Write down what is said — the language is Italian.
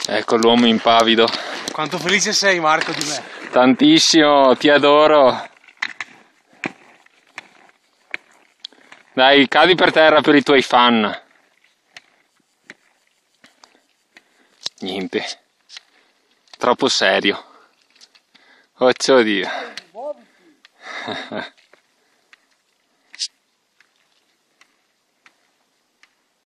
Ecco l'uomo impavido. Quanto felice sei, Marco, di me. Tantissimo, ti adoro. Dai, cadi per terra per i tuoi fan. Niente. Troppo serio. Oh, Dio.